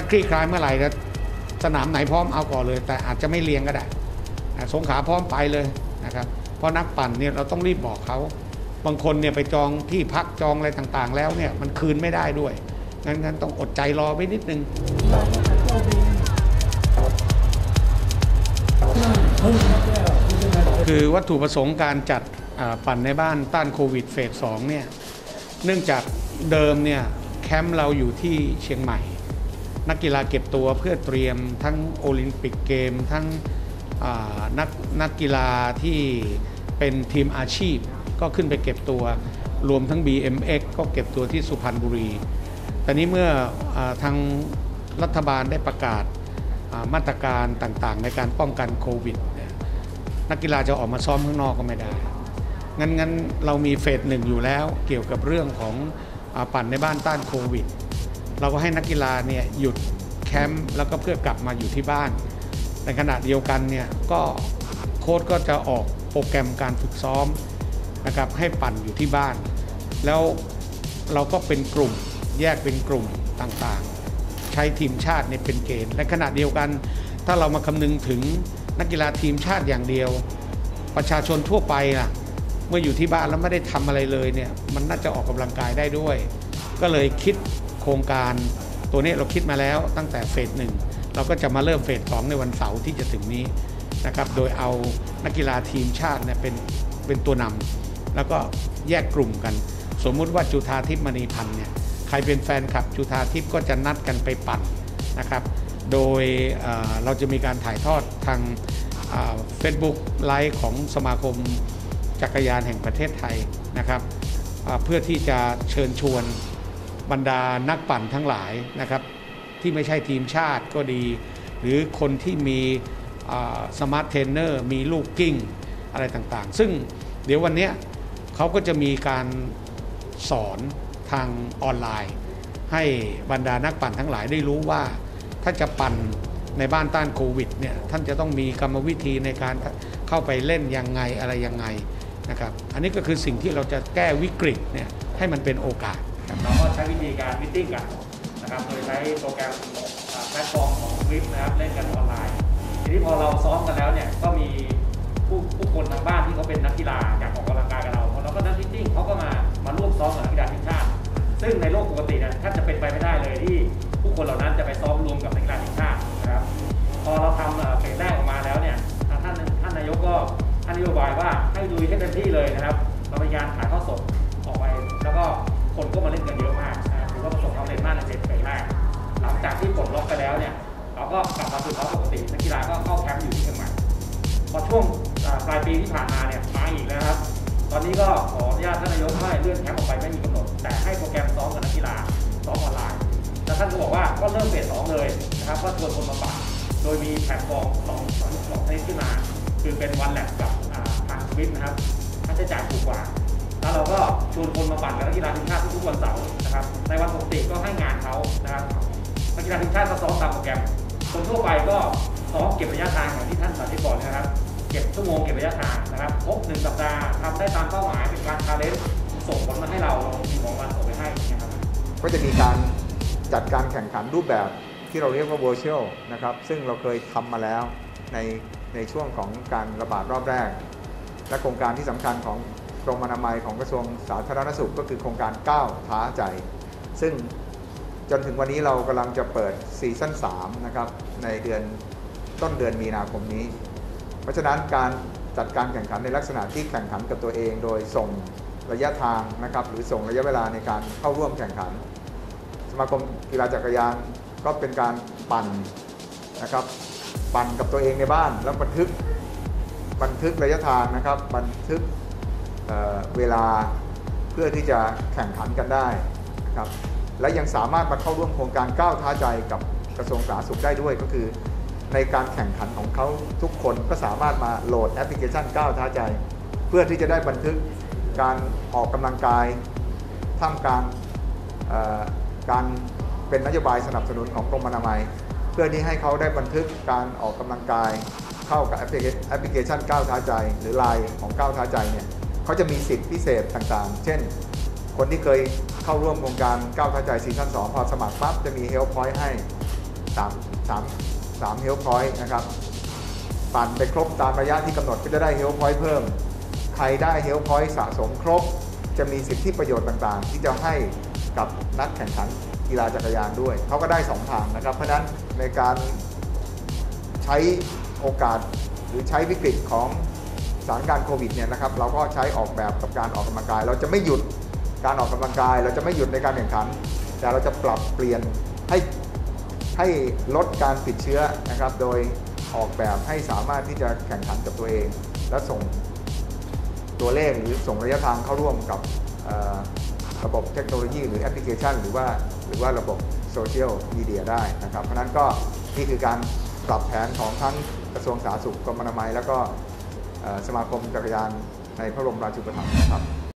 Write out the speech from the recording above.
คลี่คลายเมื่อไหร่แล้วสนามไหนพร้อมเอาก่อนเลยแต่อาจจะไม่เรียงก็ได้สงขลาพร้อมไปเลยนะครับเพราะนักปั่นเนี่ยเราต้องรีบบอกเขาบางคนเนี่ยไปจองที่พักจองอะไรต่างๆแล้วเนี่ยมันคืนไม่ได้ด้วยงั้นต้องอดใจรอไว้นิดนึงคือวัตถุประสงค์การจัดปั่นในบ้านต้านโควิดเฟส 2เนี่ยเนื่องจากเดิมเนี่ยแคมป์เราอยู่ที่เชียงใหม่นักกีฬาเก็บตัวเพื่อเตรียมทั้งโอลิมปิกเกมทั้งนักกีฬาที่เป็นทีมอาชีพก็ขึ้นไปเก็บตัวรวมทั้ง BMX ก็เก็บตัวที่สุพรรณบุรีแต่นี้เมื่อทางรัฐบาลได้ประกาศมาตรการต่างๆในการป้องกันโควิดนักกีฬาจะออกมาซ้อมข้างนอกก็ไม่ได้งั้นเรามีเฟส 1อยู่แล้วเกี่ยวกับเรื่องของปั่นในบ้านต้านโควิดเราก็ให้นักกีฬาเนี่ยหยุดแคมป์แล้วก็เพื่อกลับมาอยู่ที่บ้านในขณะเดียวกันเนี่ยก็โค้ชก็จะออกโปรแกรมการฝึกซ้อมนะครับให้ปั่นอยู่ที่บ้านแล้วเราก็เป็นกลุ่มแยกเป็นกลุ่มต่างๆใช้ทีมชาติเนี่ยเป็นเกณฑ์และขณะเดียวกันถ้าเรามาคำนึงถึงนักกีฬาทีมชาติอย่างเดียวประชาชนทั่วไปล่ะเมื่ออยู่ที่บ้านแล้วไม่ได้ทำอะไรเลยเนี่ยมันน่าจะออกกำลังกายได้ด้วยก็เลยคิดโครงการตัวนี้เราคิดมาแล้วตั้งแต่เฟส 1เราก็จะมาเริ่มเฟส 2ในวันเสาร์ที่จะถึงนี้นะครับโดยเอานักกีฬาทีมชาติเนี่ยเป็นตัวนำแล้วก็แยกกลุ่มกันสมมุติว่าจุฑาทิพย์มณีพันธ์เนี่ยใครเป็นแฟนคลับจุฑาทิพย์ก็จะนัดกันไปปั่นนะครับโดยเราจะมีการถ่ายทอดทางFacebook ไลฟ์ของสมาคมจักรยานแห่งประเทศไทยนะครับเพื่อที่จะเชิญชวนบรรดานักปั่นทั้งหลายนะครับที่ไม่ใช่ทีมชาติก็ดีหรือคนที่มีสมาร์ทเทรนเนอร์มีลูกกิ้งอะไรต่างๆซึ่งเดี๋ยววันนี้เขาก็จะมีการสอนทางออนไลน์ให้บรรดานักปั่นทั้งหลายได้รู้ว่าถ้าจะปั่นในบ้านต้านโควิดเนี่ยท่านจะต้องมีกรรมวิธีในการเข้าไปเล่นยังไงอะไรยังไงนะครับอันนี้ก็คือสิ่งที่เราจะแก้วิกฤตเนี่ยให้มันเป็นโอกาสเราก็ใช้วิธีการมิทติ้งกันนะครับโดยใช้โปรแกรมแพลตฟอร์มของคลิปนะครับเล่นกันออนไลน์ทีนี้พอเราซ้อมกันแล้วเนี่ยก็มีผู้คนทางบ้านที่เขาเป็นนักกีฬาอยากออกกำลังกายกับเราพอเราก็นัดมิทติ้งเขาก็มาร่วมซ้อมกับนักกีฬาทีมชาติซึ่งในโลกปกติเนี่ยแทบจะเป็นไปไม่ได้เลยที่ผู้คนเหล่านั้นจะไปซ้อมรวมกับนักกีฬาทีมชาตินะครับพอเราทำเฟสแรกออกมาแล้วเนี่ยท่านนายกก็ท่านนโยบายว่าให้ลุยให้เต็มที่เลยนะครับเรามีการถ่ายทอดสดออกไปแล้วก็คนก็มาเล่นกันเยอะมากถือว่าประสบความสำเร็จมากในเฟสแรกหลังจากที่ปลดล็อกไปแล้วเนี่ยเราก็กลับมาสู่ภาวะปกตินักกีฬาก็เข้าแคมป์อยู่ที่เชียงใหม่พอช่วงปลายปีที่ผ่านมาเนี่ยมาอีกแล้วครับตอนนี้ก็ขออนุญาตท่านนายกให้เลื่อนแคมป์ออกไปไม่มีกำหนดแต่ให้โปรแกรมซ้อมกับนักกีฬาซ้อมออนไลน์แล้วท่านก็บอกว่าก็เริ่มเฟส 2เลยนะครับก็ชวนคนมาปั่นโดยมีแพลตฟอร์ม2ชนิดขึ้นมาคือเป็นวันแลบกับทางสวิฟนะครับค่าใช้จ่ายถูกกว่าแล้วเราก็ชวนคนมาปั่นกับนักกีฬาทีมชาติทุกวันเสาร์นะครับในวันปกติก็ให้งานเขานะครับนักกีฬาทีมชาติก็ซ้อมตามโปรแกรมคนทั่วไปก็ซ้อมเก็บระยะทางอย่างที่ท่านสาธิตบอกนะครับเก็บชั่วโมงเก็บระยะทางนะครับครบ1 สัปดาห์ทำได้ตามเป้าหมายเป็นการชาเลนจ์ส่งผลมาให้เรามีของรางวัลส่งไปให้นะครับก็จะมีการจัดการแข่งขันรูปแบบที่เราเรียกว่า virtual นะครับซึ่งเราเคยทำมาแล้วในช่วงของการระบาดรอบแรกและโครงการที่สำคัญของกรมอนามัยของกระทรวงสาธารณสุขก็คือโครงการก้าวท้าใจซึ่งจนถึงวันนี้เรากำลังจะเปิดซีซั่น 3นะครับในต้นเดือนมีนาคมนี้เพราะฉะนั้นการจัดการแข่งขันในลักษณะที่แข่งขันกับตัวเองโดยส่งระยะทางนะครับหรือส่งระยะเวลาในการเข้าร่วมแข่งขันสมาคมกีฬาจักรยานก็เป็นการปั่นนะครับปั่นกับตัวเองในบ้านแล้วบันทึกระยะทางนะครับบันทึกเวลาเพื่อที่จะแข่งขันกันได้นะครับและยังสามารถมาเข้าร่วมโครงการก้าวท้าใจกับกระทรวงสาธารณสุขได้ด้วยก็คือในการแข่งขันของเขาทุกคนก็สามารถมาโหลดแอปพลิเคชันก้าวท้าใจเพื่อที่จะได้บันทึกการออกกำลังกายท่ามกลางการเป็นนโยบายสนับสนุนของกรมอนามัยเพื่อที่ให้เขาได้บันทึกการออกกำลังกายเข้ากับแอปพลิเคชันก้าวท้าใจหรือ LINE ของก้าวท้าใจเนี่ยเขาจะมีสิทธิพิเศษต่างๆเช่นคนที่เคยเข้าร่วมโครงการก้าวท้าใจซีซั่น 2พอสมัครปั๊บจะมี Health Point ให้ 3 Health Point นะครับปั่นไปครบตามระยะที่กำหนดก็จะได้ Health Point เพิ่มใครได้ Health Point สะสมครบจะมีสิทธิประโยชน์ต่างๆที่จะให้กับนักแข่งขันกีฬาจักรยานด้วยเขาก็ได้2ทางนะครับเพราะฉะนั้นในการใช้โอกาสหรือใช้วิกฤตของสถานการณ์โควิดเนี่ยนะครับเราก็ใช้ออกแบบกับการออกกำลังกายเราจะไม่หยุดการออกกำลังกายเราจะไม่หยุดในการแข่งขันแต่เราจะปรับเปลี่ยนให้ลดการติดเชื้อนะครับโดยออกแบบให้สามารถที่จะแข่งขันกับตัวเองและส่งตัวเลขหรือส่งระยะทางเข้าร่วมกับระบบเทคโนโลยีหรือแอปพลิเคชันหรือว่าระบบโซเชียลมีเดียได้นะครับเพราะนั้นก็นี่คือการปรับแผนของทั้งกระทรวงสาธารณสุขกรมอนามัยแล้วก็สมาคมจักรยานในพระบรมราชูปถัมภ์ครับ